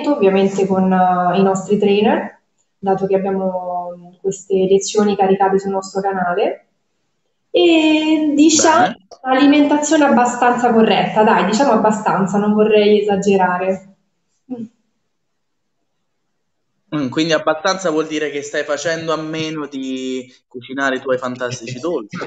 ovviamente con i nostri trainer, dato che abbiamo queste lezioni caricate sul nostro canale. E diciamo Bene. alimentazione abbastanza corretta, dai, diciamo abbastanza, non vorrei esagerare. Quindi abbastanza vuol dire che stai facendo a meno di cucinare i tuoi fantastici dolci.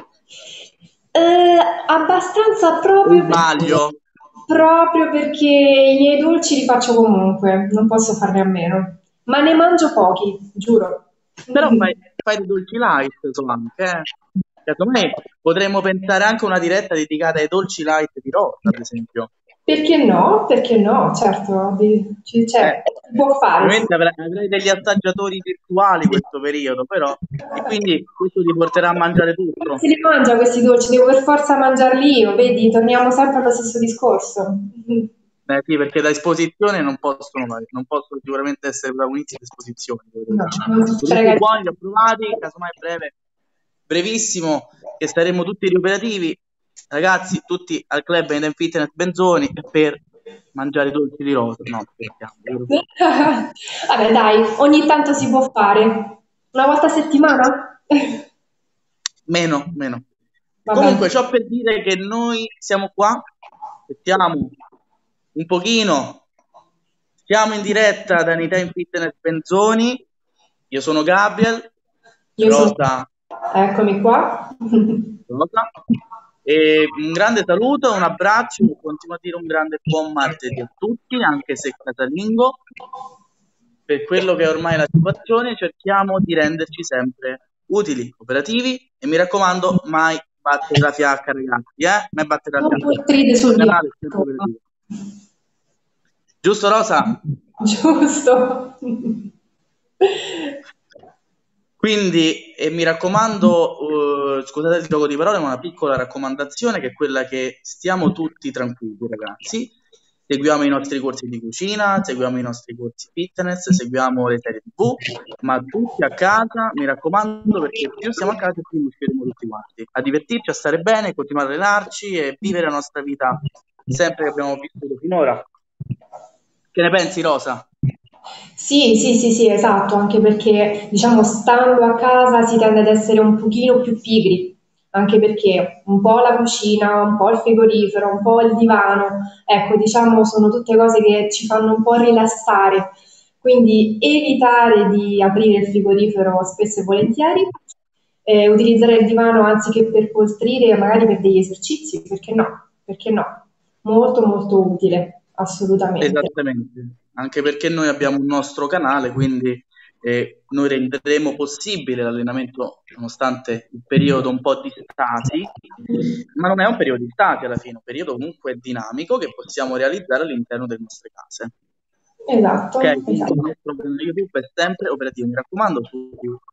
Abbastanza O sbaglio? proprio perché i miei dolci li faccio comunque, non posso farne a meno, ma ne mangio pochi, giuro. Però fai dei dolci light, so anche, eh. Secondo me potremmo pensare anche a una diretta dedicata ai dolci light di Rosa, ad esempio. Perché no? Perché no? Certo, Eh, cioè, si può fare, sì. ovviamente avrai degli assaggiatori virtuali questo periodo, però, e quindi questo ti porterà a mangiare tutto. Se li mangia questi dolci, devo per forza mangiarli io, vedi, torniamo sempre allo stesso discorso. Sì, perché da esposizione non possono sicuramente essere protagonisti di esposizioni. Quei No, dolci. non si Dolci frega di buoni, li ho provati, casomai brevissimo, che saremo tutti rioperativi. Ragazzi, tutti al club Eden Fitness Benzoni per mangiare i dolci di Rosa. No, scherziamo, vero? Vabbè, dai, ogni tanto si può fare. Una volta a settimana? Meno, meno. Vabbè. Comunque, ciò per dire che noi siamo qua, aspettiamo un pochino, siamo in diretta da Anytime Fitness Benzoni, io sono Gabriel, Io sono... Rosa, Eccomi qua. Rosa, e un grande saluto, un abbraccio e continuo a dire un grande buon martedì a tutti, anche se casalingo, per quello che è ormai la situazione, cerchiamo di renderci sempre utili, operativi e mi raccomando, mai battere la fiacca, ragazzi, mai battere la Non fiacca. poltrite Il sul canale è sempre divano. operativo. Giusto, Rosa? Giusto. Quindi, mi raccomando, scusate il gioco di parole, ma una piccola raccomandazione che è quella che stiamo tutti tranquilli, ragazzi. Seguiamo i nostri corsi di cucina, seguiamo i nostri corsi fitness, seguiamo le serie TV, ma tutti a casa, mi raccomando, perché più siamo a casa più usciremo tutti quanti. A divertirci, a stare bene, continuare a allenarci e vivere la nostra vita sempre che abbiamo vissuto finora. Che ne pensi, Rosa? Sì, sì, sì, sì, esatto, anche perché diciamo stando a casa si tende ad essere un pochino più pigri, anche perché un po' la cucina, un po' il frigorifero, un po' il divano, ecco, diciamo sono tutte cose che ci fanno un po' rilassare, quindi evitare di aprire il frigorifero spesso e volentieri, utilizzare il divano anziché per poltrire, magari per degli esercizi, perché no? Perché no? Molto molto utile, assolutamente. Esattamente, anche perché noi abbiamo un nostro canale, quindi noi renderemo possibile l'allenamento nonostante il periodo un po' di stasi, ma non è un periodo di stasi alla fine, è un periodo comunque dinamico che possiamo realizzare all'interno delle nostre case. Ok, Esatto, quindi il esatto. nostro canale YouTube è sempre operativo, mi raccomando, su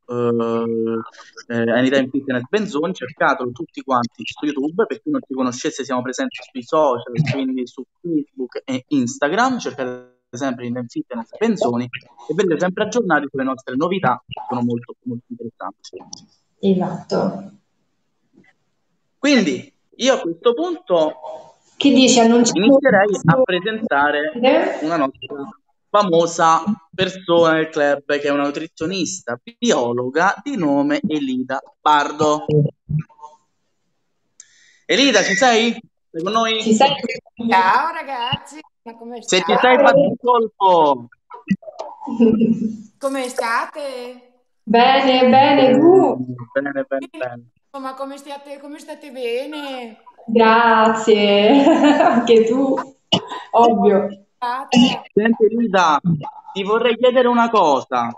Anytime Fitness Benzoni, cercatelo tutti quanti su YouTube, per chi non ci conoscesse siamo presenti sui social, quindi su Facebook e Instagram, cercate sempre Anytime Fitness Benzoni e verrete sempre aggiornati sulle nostre novità, che sono molto, molto interessanti. Esatto. Quindi io a questo punto Che dici, annunciamo inizierei a questo presentare ospite? una nostra famosa persona del club che è una nutrizionista biologa di nome Elida Pardo. Elida, ci sei? Sei con Ci noi? sei? Ciao ragazzi, ma come Se ci sei, state? batti il colpo. Come state? Bene, bene, tu? Bene, bene, bene, bene. Ma come state bene? Grazie, anche tu, ovvio. State? Senti Elida, ti vorrei chiedere una cosa.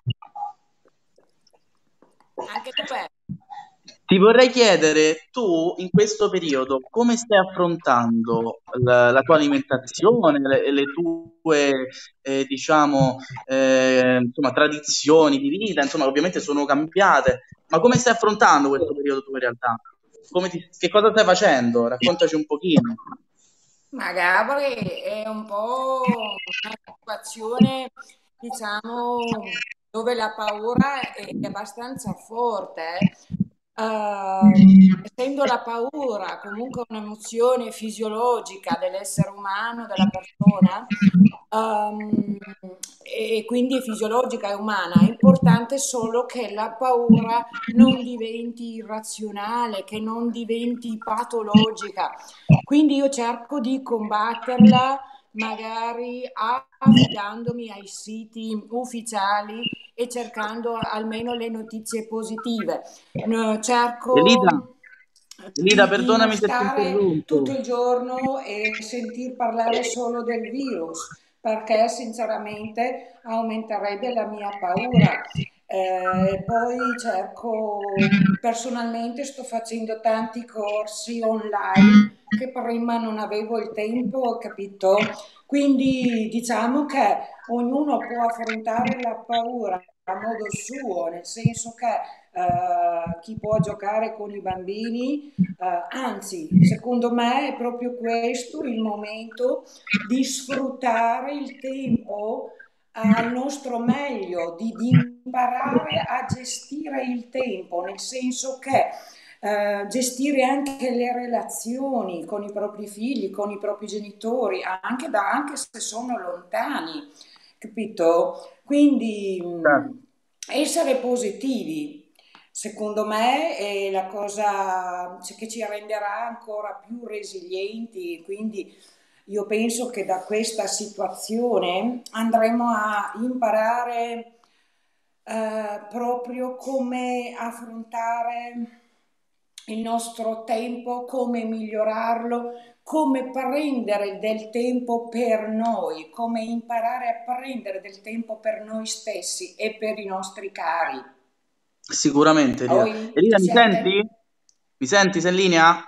Anche tu bene? Ti vorrei chiedere, tu in questo periodo come stai affrontando la tua alimentazione, le tue, diciamo, insomma, tradizioni di vita, insomma, ovviamente sono cambiate, ma come stai affrontando questo periodo tu in realtà? Che cosa stai facendo? Raccontaci un pochino. Ma Gabri è un po' una situazione, diciamo, dove la paura è abbastanza forte. Essendo la paura comunque un'emozione fisiologica dell'essere umano, della persona, ehm, e quindi è fisiologica, è umana. È importante solo che la paura non diventi irrazionale, che non diventi patologica. Quindi io cerco di combatterla magari affidandomi ai siti ufficiali e cercando almeno le notizie positive. Elida, Cerco Elida, di non perdonami se ti stare tutto interrompo. il giorno e sentir parlare solo del virus, perché sinceramente aumenterebbe la mia paura. Poi cerco, personalmente sto facendo tanti corsi online che prima non avevo il tempo, capito? Quindi diciamo che ognuno può affrontare la paura a modo suo, nel senso che chi può giocare con i bambini, anzi, secondo me è proprio questo il momento di sfruttare il tempo al nostro meglio, di imparare a gestire il tempo, nel senso che gestire anche le relazioni con i propri figli, con i propri genitori, anche se sono lontani, capito? Quindi Certo. essere positivi, secondo me, è la cosa che ci renderà ancora più resilienti. Quindi io penso che da questa situazione andremo a imparare proprio come affrontare il nostro tempo, come migliorarlo, come prendere del tempo per noi, come imparare a prendere del tempo per noi stessi e per i nostri cari. Sicuramente, Elida. Poi Elida, ci mi senti? sente? Mi senti? Sei in linea?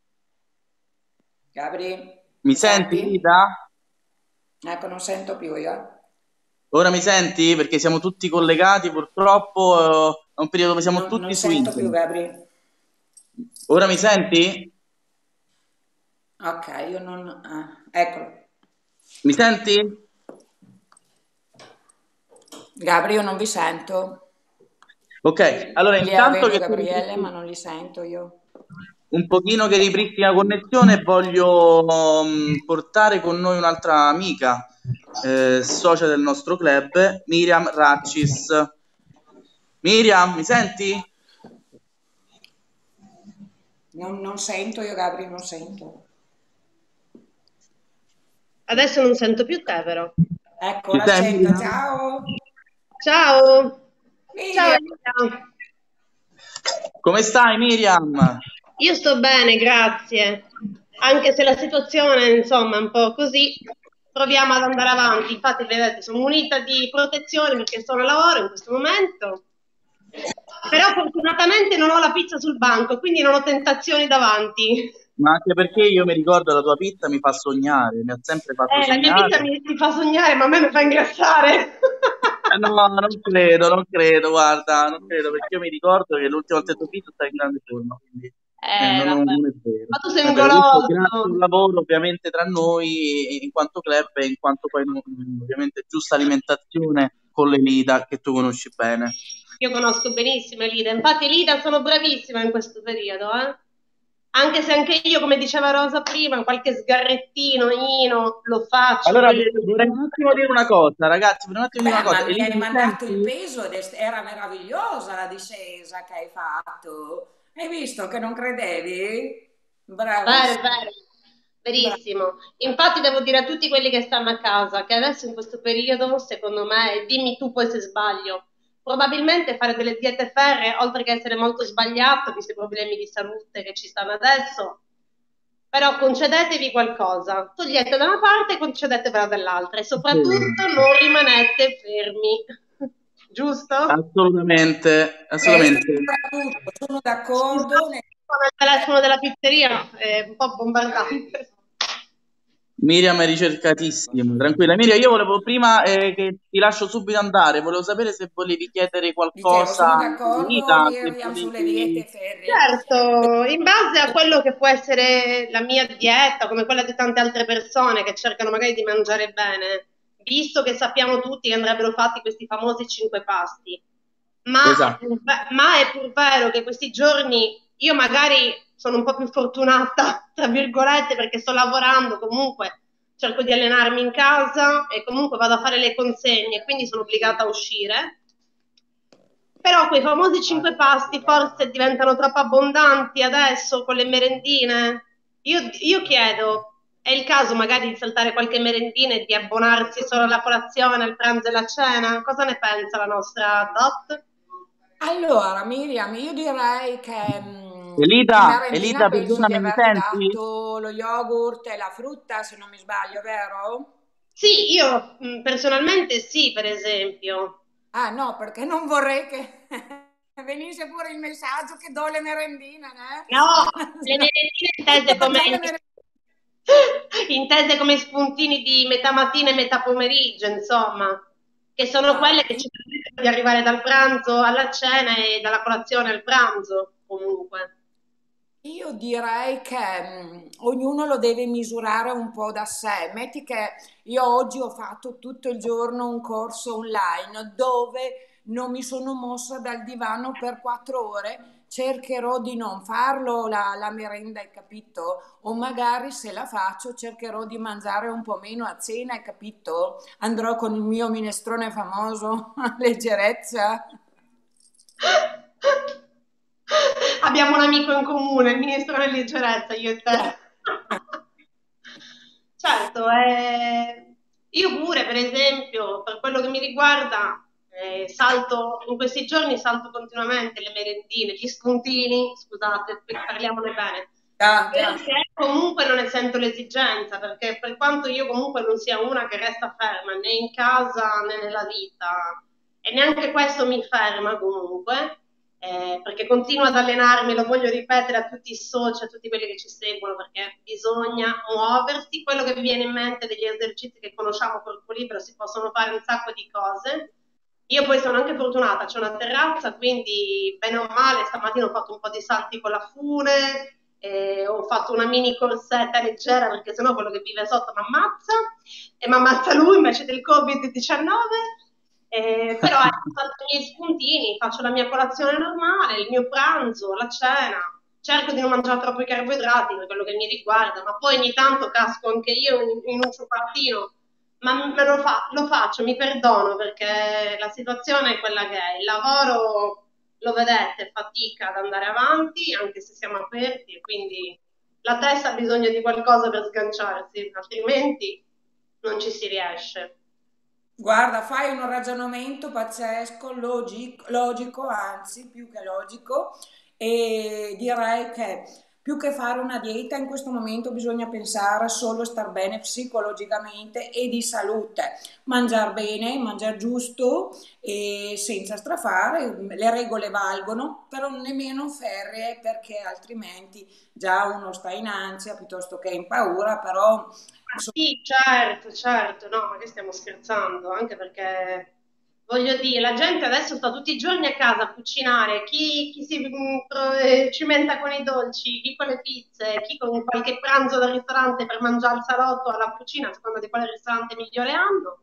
Gabri, Mi mi senti, senti? Elida? Ecco, non sento più io. Ora mi senti? Perché siamo tutti collegati, purtroppo è un periodo dove siamo Non tutti su sento più, internet. Gabri. Ora mi senti? Ok, io non... eccolo. Mi senti? Gabri, io non vi sento. Ok, allora Lia, intanto vedo che tu Gabriele, ma riprisini non li sento io. un pochino che ripristina connessione, voglio portare con noi un'altra amica, socia del nostro club, Miriam Ratcis. Miriam, mi senti? Non sento io, Gabri, non sento. Adesso non sento più te, però. Ecco, Ci ora sei, sento. Miriam? Ciao. Ciao! Ciao Miriam. Elisa! Come stai, Miriam? Io sto bene, grazie. Anche se la situazione, insomma, è un po' così, proviamo ad andare avanti. Infatti, vedete, sono munita di protezione perché sono a lavoro in questo momento. Però fortunatamente non ho la pizza sul banco, quindi non ho tentazioni davanti. Ma anche perché io mi ricordo la tua pizza mi fa sognare, mi ha sempre fatto La mia sognare. pizza mi fa sognare, ma a me mi fa ingrassare. No, non credo, non credo, guarda, non credo, perché io mi ricordo che l'ultima volta che tu pizza stai in grande forma, quindi Vabbè. non è vero. Ma tu sei Non è un vero, questo grazie al goloso. lavoro ovviamente tra noi in quanto club e in quanto poi ovviamente giusta alimentazione con le Lida che tu conosci bene. Io conosco benissimo Elida, infatti Elida sono bravissima in questo periodo, eh? Anche se anche io, come diceva Rosa prima, qualche sgarrettino, lo faccio, Allora quello è vorrei un attimo dire una cosa, ragazzi, vorrei un attimo dire Beh, una cosa. ma mi Elida, hai mi mandato il senti? peso ed era meravigliosa la discesa che hai fatto. Hai visto che non credevi? vero, Bravissima. vero, verissimo. Infatti devo dire a tutti quelli che stanno a casa che adesso in questo periodo, secondo me, e dimmi tu poi se sbaglio, probabilmente fare delle diete ferree, oltre che essere molto sbagliato, visto i problemi di salute che ci stanno adesso, però concedetevi qualcosa, togliete da una parte e concedetevela dall'altra e Sì. soprattutto non rimanete fermi, giusto? Assolutamente, Questo assolutamente. soprattutto, sono d'accordo. Scusate, il telefono della pizzeria è un po' bombardante. Miriam è ricercatissima, tranquilla. Miriam, io volevo prima che ti lascio subito andare, volevo sapere se volevi chiedere Dicevo, qualcosa sono a d'accordo, Rita, se Miriam, sulle volevi... diete ferree. Certo, in base a quello che può essere la mia dieta, come quella di tante altre persone che cercano magari di mangiare bene, visto che sappiamo tutti che andrebbero fatti questi famosi 5 pasti, Esatto. ma è pur vero che questi giorni io magari sono un po' più fortunata, tra virgolette, perché sto lavorando comunque, cerco di allenarmi in casa e comunque vado a fare le consegne, quindi sono obbligata a uscire. Però quei famosi 5 pasti forse diventano troppo abbondanti adesso con le merendine. Io chiedo, è il caso magari di saltare qualche merendina e di abbonarsi solo alla colazione, al pranzo e alla cena? Cosa ne pensa la nostra Dot? Allora, Miriam, io direi che di merendina Elida, penso di perdonami, mi averti senti? dato lo yogurt e la frutta, se non mi sbaglio, vero? Sì, io personalmente sì, per esempio. Ah no, perché non vorrei che venisse pure il messaggio che do le merendine, No, le né? merendine Do le merendine. intese come spuntini di metà mattina e metà pomeriggio, insomma, che sono quelle Allora, che ci permettono di arrivare dal pranzo alla cena e dalla colazione al pranzo, comunque. io direi che ognuno lo deve misurare un po' da sé. Metti che io oggi ho fatto tutto il giorno un corso online dove non mi sono mossa dal divano per 4 ore. Cercherò di non farlo la merenda, hai capito? O magari se la faccio cercherò di mangiare un po' meno a cena, hai capito? Andrò con il mio minestrone famoso a leggerezza. Abbiamo un amico in comune, il ministro della leggerezza, io e te. Certo, io pure, per esempio, per quello che mi riguarda, salto, in questi giorni salto continuamente le merendine, gli spuntini, scusate, parliamone bene, Già, già. perché comunque non ne sento l'esigenza, perché per quanto io comunque non sia una che resta ferma né in casa né nella vita, e neanche questo mi ferma comunque, perché continuo ad allenarmi, lo voglio ripetere a tutti i soci, a tutti quelli che ci seguono, perché bisogna muoversi, quello che mi viene in mente degli esercizi che conosciamo corpo libero, si possono fare un sacco di cose. Io poi sono anche fortunata, c'è una terrazza, quindi bene o male stamattina ho fatto un po' di salti con la fune, ho fatto una mini corsetta leggera perché sennò quello che vive sotto mi ammazza e mi ammazza lui invece del Covid-19. Però faccio i miei spuntini, faccio la mia colazione normale, il mio pranzo, la cena, cerco di non mangiare troppo i carboidrati per quello che mi riguarda, ma poi ogni tanto casco anche io in un cioccolatino, ma lo faccio, mi perdono perché la situazione è quella che è, il lavoro lo vedete, fatica ad andare avanti anche se siamo aperti e quindi la testa ha bisogno di qualcosa per sganciarsi, altrimenti non ci si riesce. Guarda, fai un ragionamento pazzesco, logico, anzi, più che logico, e direi che più che fare una dieta in questo momento bisogna pensare solo a star bene psicologicamente e di salute, mangiare bene, mangiare giusto e senza strafare, le regole valgono, però nemmeno ferree perché altrimenti già uno sta in ansia piuttosto che in paura, però insomma, Sì, certo, certo, no, ma che stiamo scherzando, anche perché voglio dire, la gente adesso sta tutti i giorni a casa a cucinare, chi si cimenta con i dolci, chi con le pizze, chi con qualche pranzo dal ristorante per mangiare al salotto, alla cucina, a seconda di quale ristorante migliore hanno.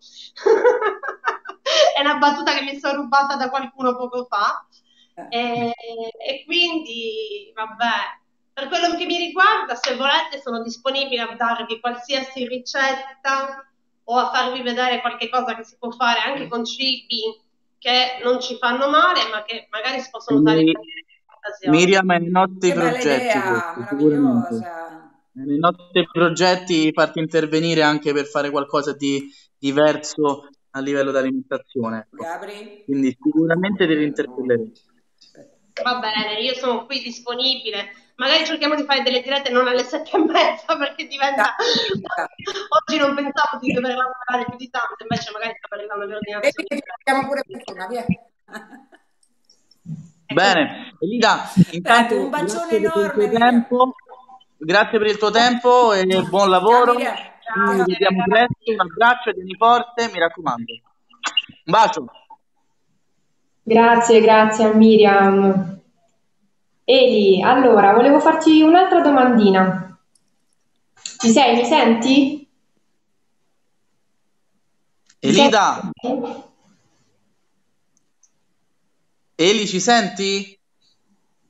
È una battuta che mi sono rubata da qualcuno poco fa. E quindi, vabbè, per quello che mi riguarda, se volete, sono disponibile a darvi qualsiasi ricetta o a farvi vedere qualche cosa che si può fare anche con cibi che non ci fanno male, ma che magari si possono usare in E occasione. Miriam, è nei nostri che bella progetti idea, questo, sicuramente. meravigliosa. È nei nostri progetti farti intervenire anche per fare qualcosa di diverso a livello di alimentazione, ecco. Gabri? Quindi sicuramente ti rinterpellerò. Va bene, io sono qui disponibile. Magari cerchiamo di fare delle dirette non alle 7:30 perché diventa... Oggi non pensavo di dover lavorare più di tanto, invece magari sta arrivando Vedi l'ordinazione. che ci facciamo pure fortuna, via. Bene, Elida, Senti, un intanto bacione grazie per il enorme, tuo Miriam. tempo, grazie per il tuo tempo e buon Ciao lavoro. Miriam. Ci Ciao. Grazie vediamo presto, un ragazzi. abbraccio, tieni forte, mi raccomando. Un bacio. Grazie, grazie a Miriam. Eli, allora, volevo farti un'altra domandina. Ci sei? Mi senti? Mi Elida, senti? Eli, ci senti?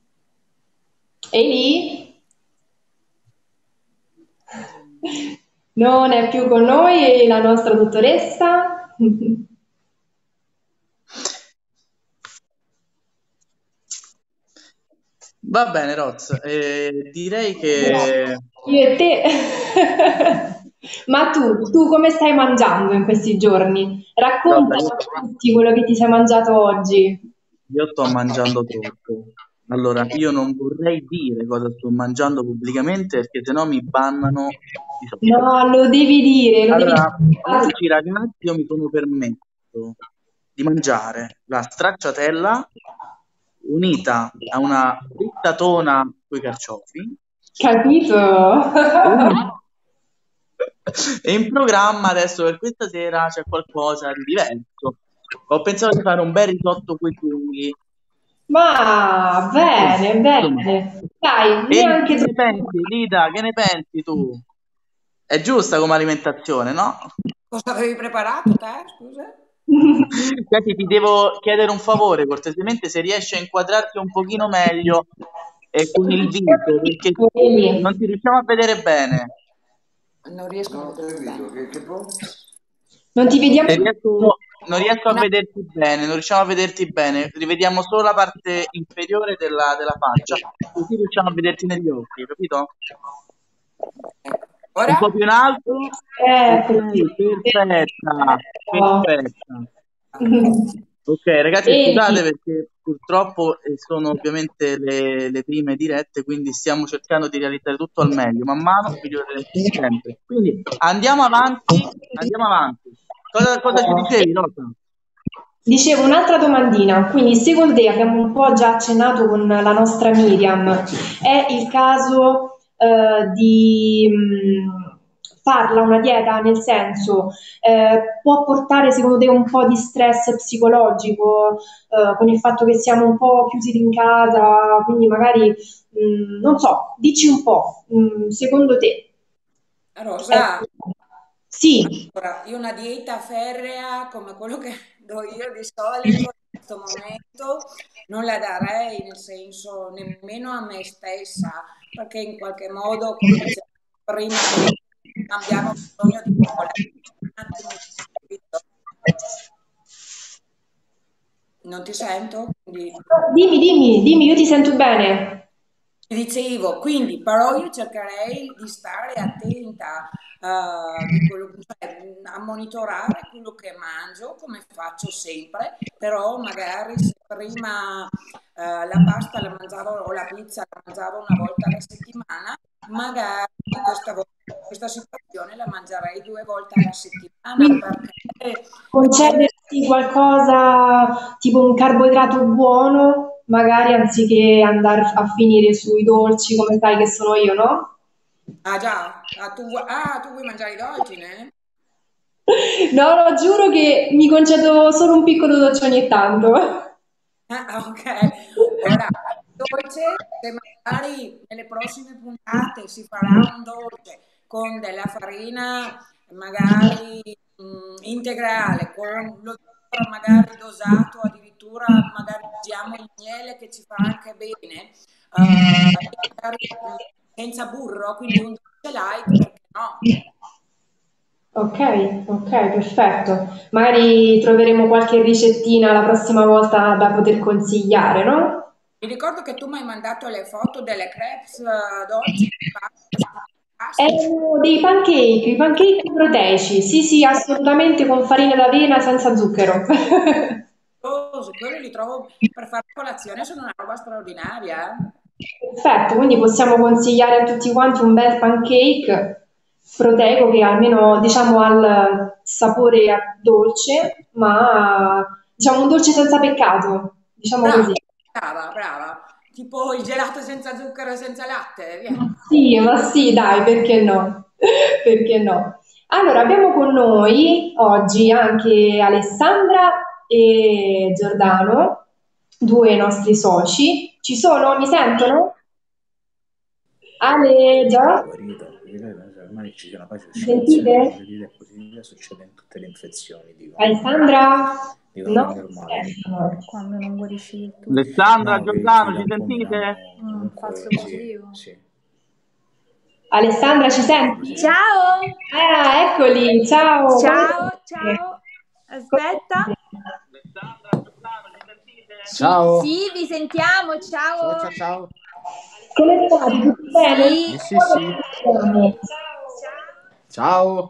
Eli? Non è più con noi la nostra dottoressa. Va bene, Roz, direi che Io e te. Ma tu come stai mangiando in questi giorni? guarda, Raccontaci a tutti quello che ti sei mangiato oggi. io sto mangiando troppo. Allora, io non vorrei dire cosa sto mangiando pubblicamente perché sennò mi bannano i social. No, lo devi dire, lo devi Allora, dire. oggi ragazzi io mi sono permesso di mangiare la stracciatella unita a una frittatona con i carciofi Capito? e e in programma adesso per questa sera c'è qualcosa di diverso. Ho pensato di fare un bel risotto coi funghi. Ma bene, Insomma, bene. Dai, e neanche che ne troppo. pensi, Lida? Che ne pensi tu? È giusta come alimentazione, no? Cosa avevi preparato te, scusa? Senti, ti devo chiedere un favore, cortesemente, se riesci a inquadrarti un pochino meglio con il viso, perché non ti riusciamo a vedere bene. Non riesco a vedere bene. Non ti vediamo Se più. non riesco a Una- vederti bene, non riusciamo a vederti bene, rivediamo solo la parte inferiore della faccia, così riusciamo a vederti negli occhi, capito? ecco. Un po' Ora? più in alto. Così. Ok, perfetta, Oh. perfetta. Ok, ragazzi, Vedi? scusate perché purtroppo sono ovviamente le prime dirette, quindi stiamo cercando di realizzare tutto al meglio. Man mano miglioreremo sempre. Quindi andiamo avanti, andiamo avanti. Cosa ci dicevi, Rosa? Dicevo un'altra domandina, quindi secondo te abbiamo un po' già accennato con la nostra Miriam, è il caso di farla una dieta, nel senso può portare secondo te un po' di stress psicologico con il fatto che siamo un po' chiusi in casa, quindi magari non so, dici un po', secondo te. Rosa, Sì. allora, io una dieta ferrea come quello che do io di solito in questo momento non la darei, nel senso nemmeno a me stessa, perché in qualche modo, come dicevo prima, abbiamo bisogno di regolare un attimo, capito? Non ti sento? Quindi Dimmi, io ti sento bene. dicevo, quindi però io cercherei di stare attenta di cioè, a monitorare quello che mangio, come faccio sempre, però magari se prima la pasta la mangiavo o la pizza la mangiavo una volta alla settimana, magari questa situazione la mangerei 2 volte alla settimana Quindi perché è concedersi qualcosa tipo un carboidrato buono, magari anziché andare a finire sui dolci come sai che sono io, no? ah già, tu vuoi mangiare i dolci, ne? No, no, giuro che mi concedo solo un piccolo dolce ogni tanto. Ah, ok. Ora, dolce, se magari nelle prossime puntate si farà un dolce con della farina magari integrale, con lo zucchero magari dosato, addirittura magari usiamo il miele che ci fa anche bene, magari senza burro, quindi un dolce light, perché no? Ok, ok, perfetto. Magari troveremo qualche ricettina la prossima volta da poter consigliare, no? Mi ricordo che tu mi hai mandato le foto delle crepes dolci, sono fantastiche. Erano dei pancake, i pancake proteici, sì, sì, assolutamente con farina d'avena senza zucchero. Quelli li trovo per fare colazione, sono una roba straordinaria. Perfetto, quindi possiamo consigliare a tutti quanti un bel pancake proteico che almeno diciamo ha il sapore dolce, ma diciamo un dolce senza peccato, diciamo Brava, così. brava, brava. Tipo il gelato senza zucchero e senza latte, via. Ma sì, dai, perché no? Perché no? Allora, abbiamo con noi oggi anche Alessandra e Giordano, due nostri soci. Ci sono? Mi sentono? Ale, Gio? Guarito, ormai ci sono poi Mi oscillazioni, sentite? quando l'ira è positiva succede in tutte le infezioni, Alessandra? dicono che No? è normale. Quando non guarisci del tutto. Alessandra, No, che Giordano, da ci un po' mi sentite? danno comunque, Falso sì, positivo. sì. Alessandra, ci senti? Ciao! Eccoli, ciao! Come Ciao, stai? ciao! Aspetta. Ciao. Sì, vi sentiamo, ciao! Ciao, ciao, ciao. Come stai? Tutto bene? Sì. Sì, sì, sì. Ciao.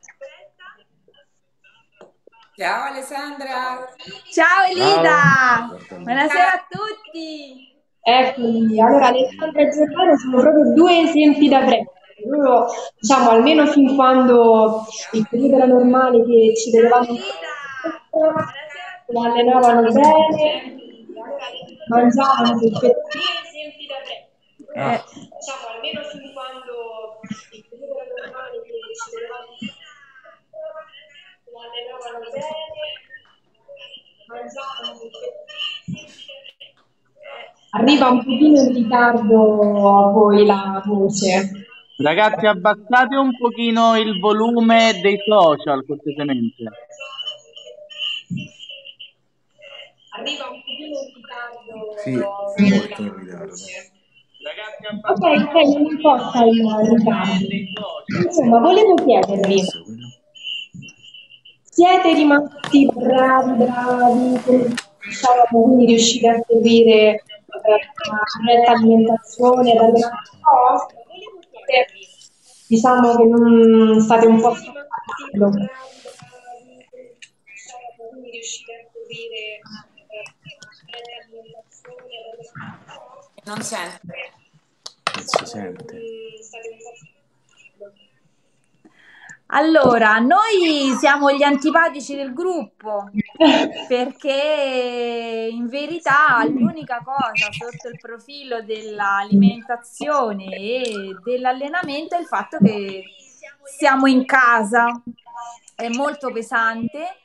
Ciao Alessandra. Ciao Elida! Guarda lì. Buonasera a tutti! Eccoli, allora Alessandra e Giordano sono proprio due esempi da prendere. Loro, diciamo, almeno fin quando il periodo era normale che ci vedevamo in palestra, si allenavano bene, mangiavano perfettamente. Eh, Diciamo, almeno fin quando il periodo era normale che ci vedevamo in palestra, si allenavano bene, mangiavano perfettamente. Arriva un pochino in ritardo a voi la voce. Ragazzi, abbassate un pochino il volume dei social, cortesemente. Arriva un pochino in ritardo Sì, a voi molto in la ritardo. voce. Ok, Ragazzi, ok, non importa il ritardo. Insomma, volevo chiedervi, Adesso quello. siete rimasti bravi, come diciamo, quindi riuscite a seguire una corretta alimentazione, ad allenarvi cose? Diciamo che non state un po' scappando. Quindi riuscite a seguire una corretta alimentazione, ad allenarvi cose? Non sento. Non si sente. State un po' scappando. Allora, noi siamo gli antipatici del gruppo perché in verità l'unica cosa sotto il profilo dell'alimentazione e dell'allenamento è il fatto che siamo in casa, è molto pesante,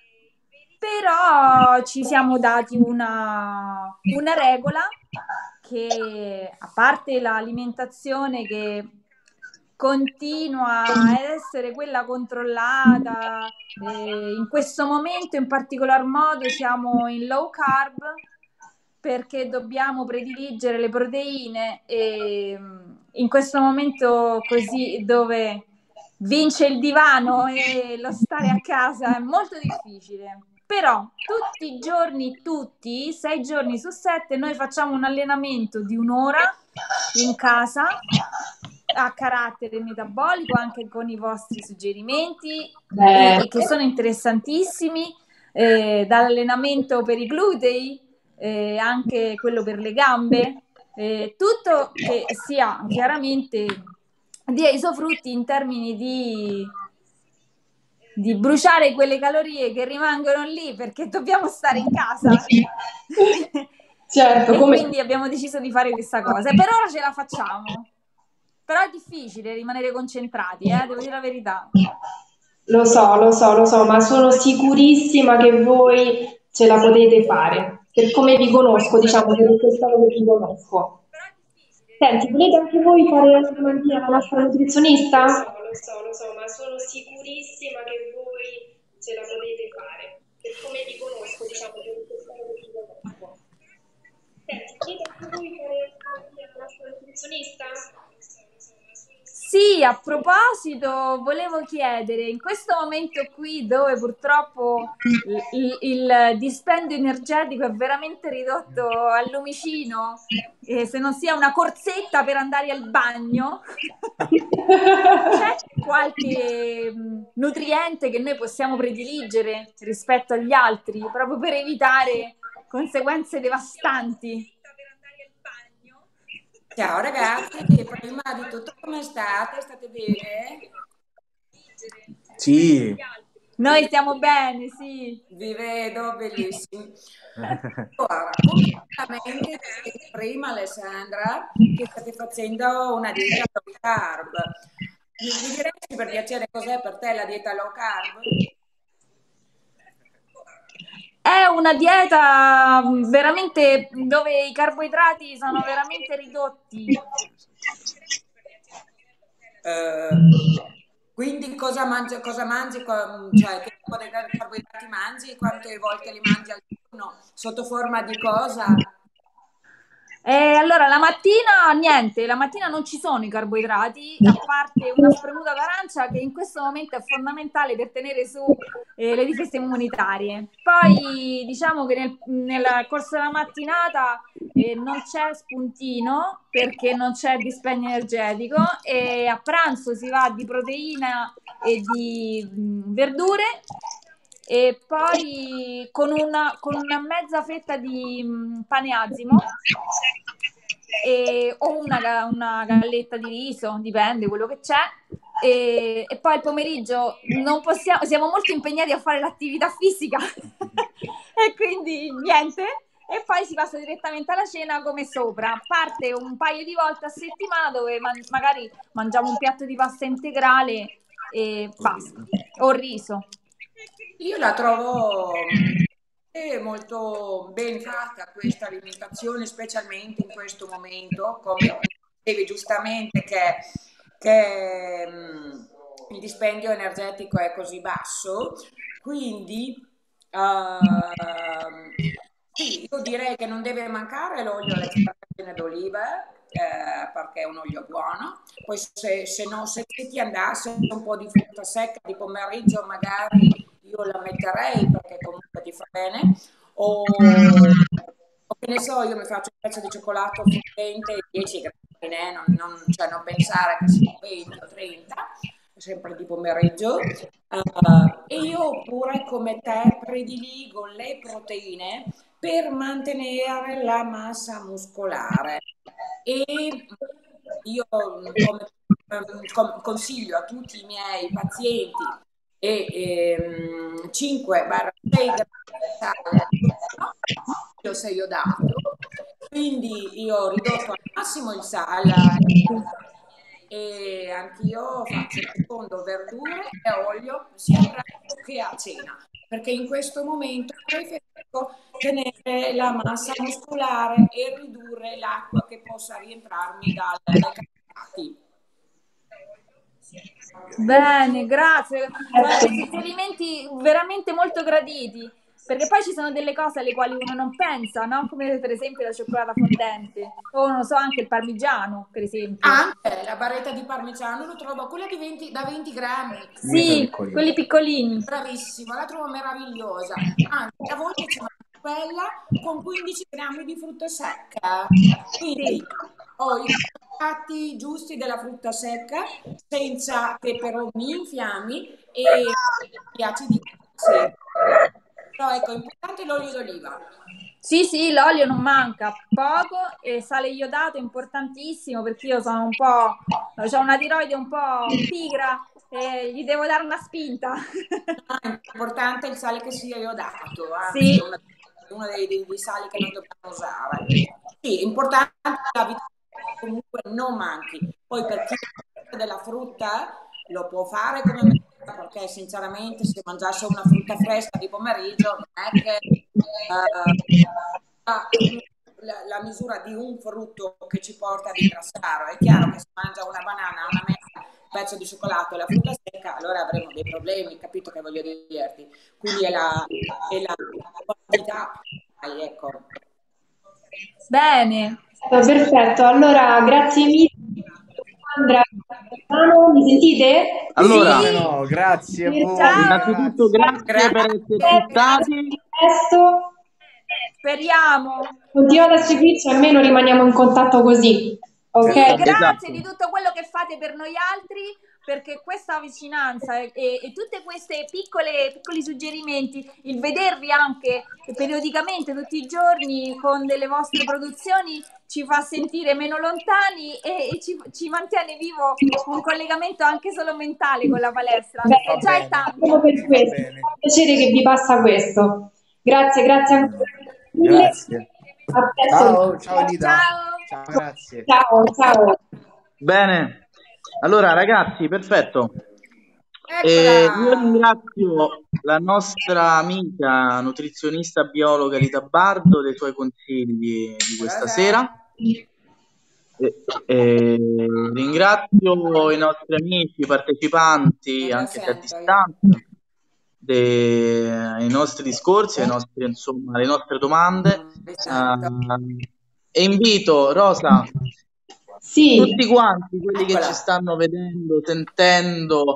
però ci siamo dati una regola che, a parte l'alimentazione che continua a essere quella controllata, in questo momento in particolar modo siamo in low carb perché dobbiamo prediligere le proteine e in questo momento così dove vince il divano e lo stare a casa è molto difficile. Però tutti i giorni, 6 giorni su 7, noi facciamo un allenamento di un'ora in casa a carattere metabolico, anche con i vostri suggerimenti e che sono interessantissimi, dall'allenamento per i glutei, anche quello per le gambe, tutto che sia chiaramente dia i suoi frutti in termini di bruciare quelle calorie che rimangono lì perché dobbiamo stare in casa. Certo, E come... quindi abbiamo deciso di fare questa cosa. E per ora ce la facciamo. Però è difficile rimanere concentrati, devo dire la verità. Lo so, ma sono sicurissima che voi ce la potete fare. Per come vi conosco, diciamo, per questo che vi conosco. Senti, volete anche voi fare la domantina alla nostra nutrizionista? Lo so, ma sono sicurissima che voi ce la potete fare. Per come vi conosco, diciamo, per questo che vi conosco. Senti, volete anche voi fare la domantina alla nostra nutrizionista? Sì, a proposito, volevo chiedere, in questo momento qui dove purtroppo il dispendio energetico è veramente ridotto al lumicino, se non sia una corsetta per andare al bagno, c'è qualche nutriente che noi possiamo prediligere rispetto agli altri, proprio per evitare conseguenze devastanti? Ciao ragazzi, prima di tutto come state? State bene? Sì. Noi stiamo bene, sì. Vi vedo, bellissimi. Allora, concretamente dicevi prima Alessandra che state facendo una dieta low carb. Mi diresti per piacere cos'è per te la dieta low carb? È una dieta veramente dove i carboidrati sono veramente ridotti. Quindi cosa mangi, cioè che tipo di carboidrati mangi, quante volte li mangi al giorno, sotto forma di cosa? Allora, la mattina niente, la mattina non ci sono i carboidrati, a parte una spremuta d'arancia che in questo momento è fondamentale per tenere su le difese immunitarie. Poi diciamo che nel corso della mattinata non c'è spuntino perché non c'è dispendio energetico, e a pranzo si va di proteina e di verdure, e poi con una mezza fetta di pane azimo o una galletta di riso, dipende quello che c'è. E poi il pomeriggio non possiamo, siamo molto impegnati a fare l'attività fisica e quindi niente. E poi si passa direttamente alla cena come sopra. Parte un paio di volte a settimana dove magari mangiamo un piatto di pasta integrale e basta, o riso. Io la trovo molto ben fatta questa alimentazione, specialmente in questo momento, come dicevi giustamente che il dispendio energetico è così basso, quindi sì, io direi che non deve mancare l'olio all'extravergine d'oliva, perché è un olio buono. Poi se ti andasse un po' di frutta secca di pomeriggio, magari io la metterei perché comunque ti fa bene, o che ne so, io mi faccio un pezzo di cioccolato fondente 10 grammi, cioè non pensare che siano 20 o 30, sempre di pomeriggio. E io pure come te prediligo le proteine per mantenere la massa muscolare, e io consiglio a tutti i miei pazienti 5-6 grammi di sale al giorno, io se io dato, quindi io ho ridotto al massimo il sale e anch'io faccio secondo verdure e olio sia a pranzo che a cena, perché in questo momento preferisco tenere la massa muscolare e ridurre l'acqua che possa rientrarmi dai carboidrati. Bene, grazie. Sono dei suggerimenti veramente molto graditi, perché poi ci sono delle cose alle quali uno non pensa, no? Come per esempio la cioccolata fondente, o non so, anche il parmigiano, per esempio. Anche la barretta di parmigiano lo trovo, quella da 20 grammi. Sì, quelli piccolini. Bravissimo, la trovo meravigliosa. Anzi, a volte ci mangio quella con 15 grammi di frutta secca. Quindi ho i carboidrati giusti della frutta secca, senza peperoni infiammi e gli acidi grassi. Però ecco, è importante l'olio d'oliva. Sì, l'olio non manca, poco, e sale iodato è importantissimo, perché io sono un po', ho una tiroide un po' pigra e gli devo dare una spinta. È importante il sale che sia iodato, anzi Sì. è uno dei sali che non dobbiamo usare. Sì, è importante la vitamina comunque non manchi. Poi per chi della frutta lo può fare come me, perché sinceramente se mangiasse una frutta fresca di pomeriggio non è che la misura di un frutto che ci porta ad ingrassare. È chiaro che se mangia una banana, una mela, un pezzo di cioccolato e la frutta secca, allora avremo dei problemi, capito che voglio dirti? Quindi è la quantità, ecco. Bene. Perfetto, allora grazie mille. Sandra, mi sentite? Allora, Sì. No, grazie a voi. Ciao. innanzitutto grazie per essere stati. Presto. Speriamo. Continuate a seguirci, almeno rimaniamo in contatto così. Ok? Sì, grazie Esatto. di tutto quello che fate per noi altri, perché questa vicinanza e tutte queste piccoli suggerimenti, il vedervi anche periodicamente tutti i giorni con delle vostre produzioni, ci fa sentire meno lontani e ci mantiene vivo un collegamento anche solo mentale con la palestra, perché già è tanto. Proprio per questo, è un piacere che vi passa questo. Grazie ancora. Grazie. A presto. Ciao Nida. Ciao. Grazie. Ciao. Bene, allora ragazzi, perfetto. Eccola. Io ringrazio la nostra amica nutrizionista biologa Rita Bardo dei suoi consigli di questa sera. Ringrazio i nostri amici partecipanti, anche se a distanza, ai nostri discorsi, alle nostre domande. E invito Rosa, Sì, tutti quanti quelli che Eccola. ci stanno vedendo, sentendo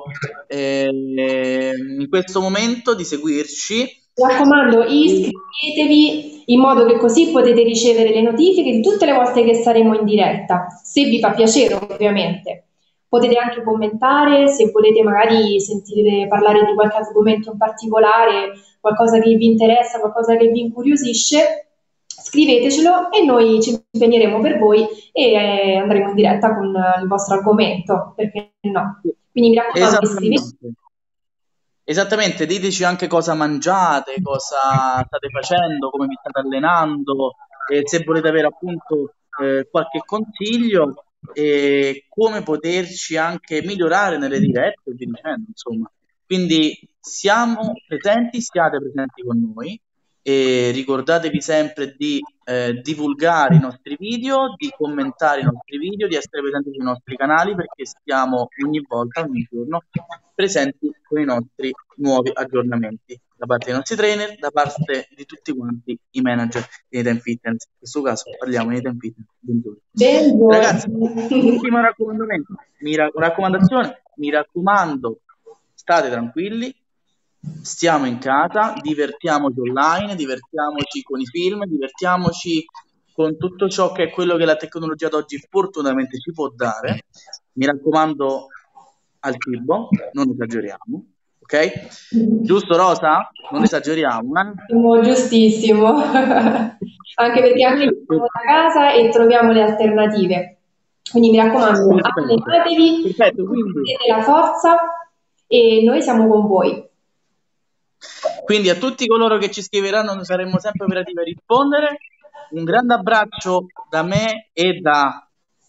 in questo momento di seguirci. mi raccomando, iscrivetevi in modo che così potete ricevere le notifiche di tutte le volte che saremo in diretta, se vi fa piacere ovviamente. Potete anche commentare, se volete magari sentire parlare di qualche argomento in particolare, qualcosa che vi interessa, qualcosa che vi incuriosisce, scrivetecelo e noi ci impegneremo per voi e andremo in diretta con il vostro argomento, perché no? Quindi mi raccomando, iscrivetevi. Esattamente. Esattamente, diteci anche cosa mangiate, cosa state facendo, come vi state allenando, e se volete avere appunto qualche consiglio e come poterci anche migliorare nelle dirette e via dicendo, insomma. Quindi siamo presenti, siate presenti con noi e ricordatevi sempre di divulgare i nostri video, di commentare i nostri video, di essere presenti sui nostri canali perché stiamo ogni volta, ogni giorno presenti con i nostri nuovi aggiornamenti da parte dei nostri trainer, da parte di tutti quanti i manager di Anytime Fitness. In questo caso parliamo di Anytime Fitness. Buongiorno. Ragazzi, ultimo raccomandazione, mi raccomando, state tranquilli, stiamo in casa, divertiamoci online, divertiamoci con i film, divertiamoci con tutto ciò che è quello che la tecnologia d'oggi fortunatamente ci può dare. Mi raccomando al cibo, non esageriamo, ok? Giusto Rosa? Non esageriamo, Giustissimo, anche perché anche noi siamo da casa e troviamo le alternative. Quindi mi raccomando, allenatevi, Perfetto, quindi avete la forza e noi siamo con voi. a tutti coloro che ci scriveranno noi saremo sempre operativi a rispondere. Un grande abbraccio da me e da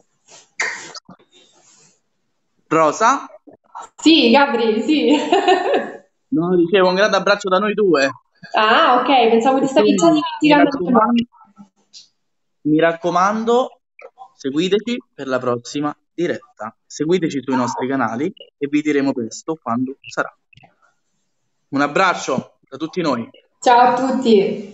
Rosa. Sì, Gabri, sì. No, dicevo un grande abbraccio da noi due. Ah, ok, pensavo ti stavi già dimenticando il nome. Mi raccomando, seguiteci per la prossima diretta. Seguiteci sui nostri canali e vi diremo presto quando sarà. Un abbraccio da tutti noi. Ciao a tutti.